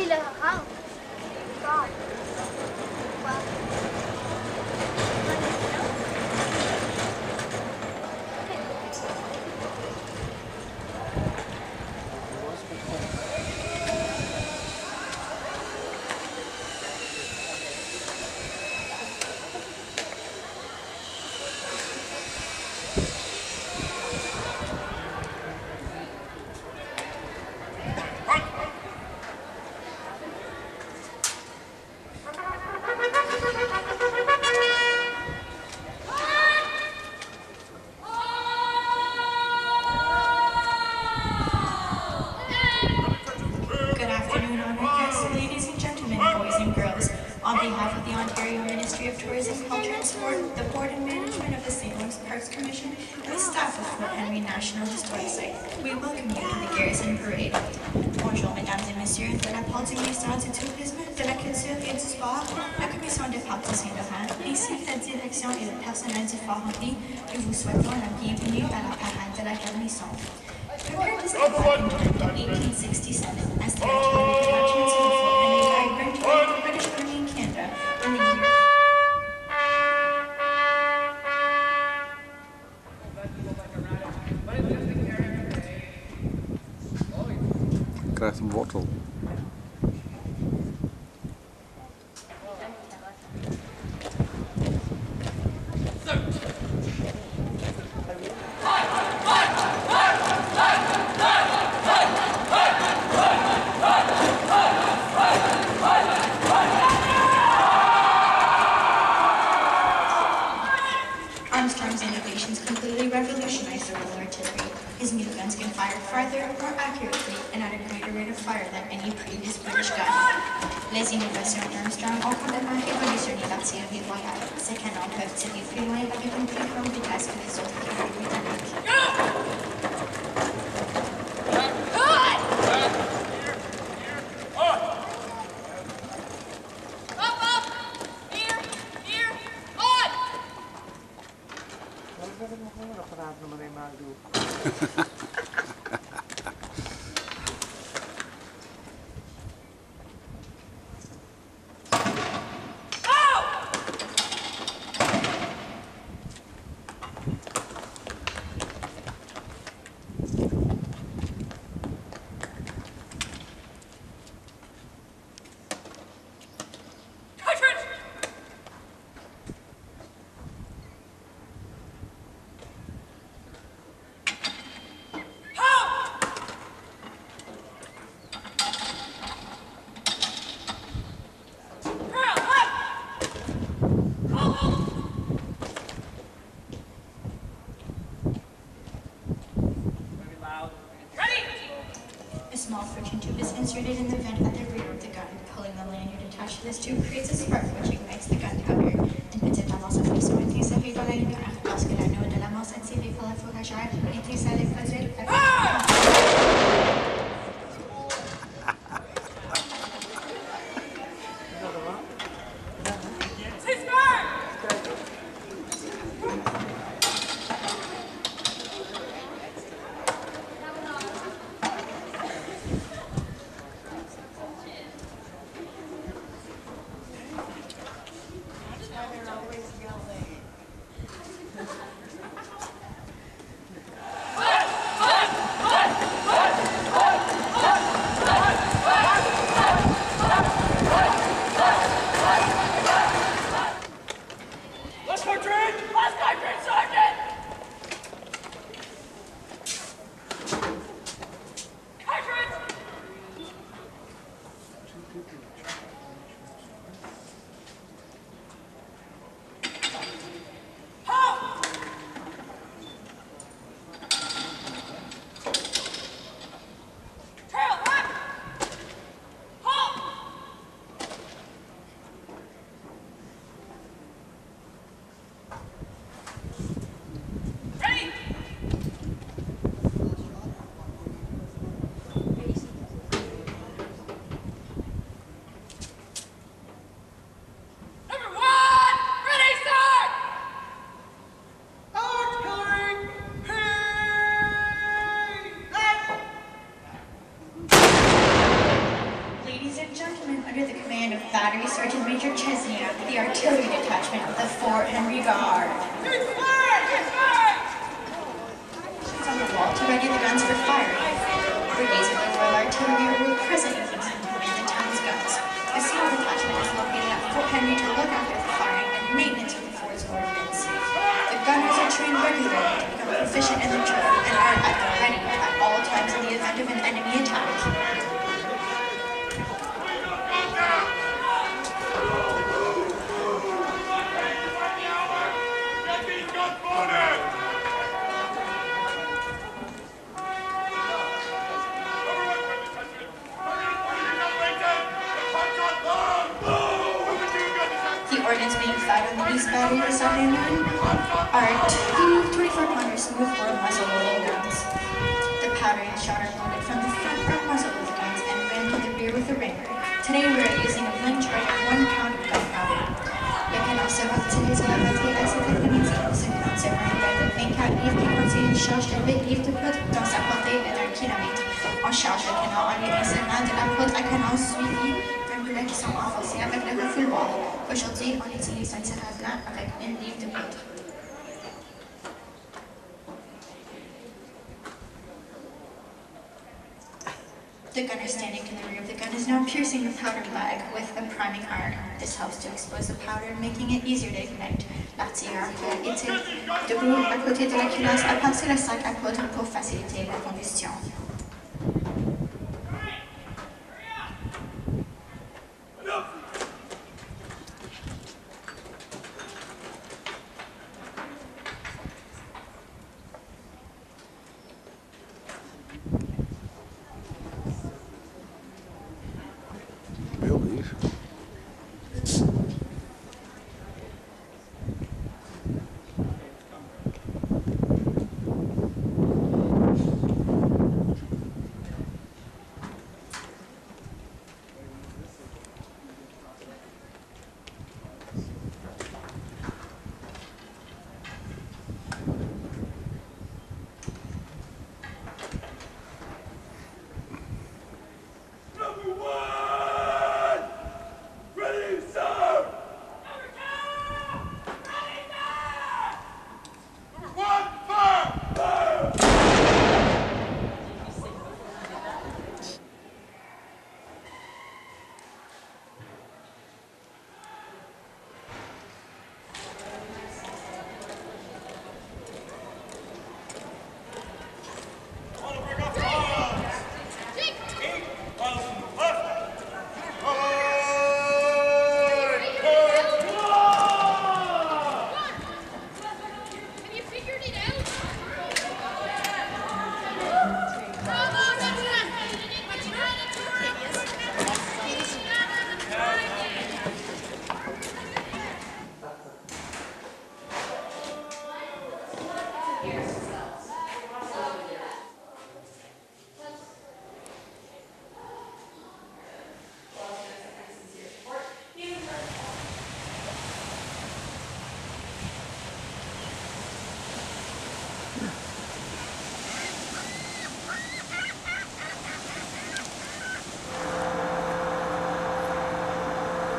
Krijgt een wortel. Armstrong's innovations completely revolutionized the role artillery. His new guns can fire farther, more accurately, and at a greater rate of fire than any previous British gun. Les innovations d'Armstrong ont complètement révolutionné l'artillerie royale. Ces canons peuvent tirer plus loin avec une plus grande vitesse que les autres canons britanniques. Inserted in the vent at the rear of the gun. Pulling the lanyard attached to this tube creates a spark which ignites the gunpowder. Une petite avance a été servée dans la lumière. Lorsque l'anneau de l'amorce attiré par la fourragère était ça allait produire under the command of Battery Sergeant Major Chesniak, the artillery detachment of the Fort Henry Guard. On the wall to ready the guns for firing. Brigades of the Royal Artillery were present with them and command the town's guns. The SEAL detachment is located at Fort Henry to look after the firing and maintenance of the fort's ordnance. The gunners are trained regularly to become proficient in the drill and are at the ready at all times in the event of an enemy attack. Ordnance being fired on the east battery this afternoon are two 24-pounder smooth-bore muzzle-loading guns. The powder and shot are loaded from the front muzzle of the guns and ran to the rear with a ringer. Today we are using a blank charge of 1 pound of gunpowder. Jag kan också utiliser effektivisera sekvenser där den gift qui contient une charge avec gift dans sa portée de 1 km. En charge le canon enlevé seulement de la porte à canon suivi d'un boulet qui sont renforcés avec le refouloir. Aujourd'hui, on utilise un tir à blanc avec une livre de poudre. The gunner standing to the rear of the gun is now piercing the powder bag with a priming iron. This helps to expose the powder, making it easier to ignite. L'artilleur qui était debout à côté de la culasse a passé le sac à poudre pour faciliter la combustion.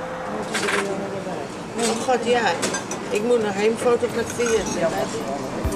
Oh god, ja. Ik moet nog hem fotograferen.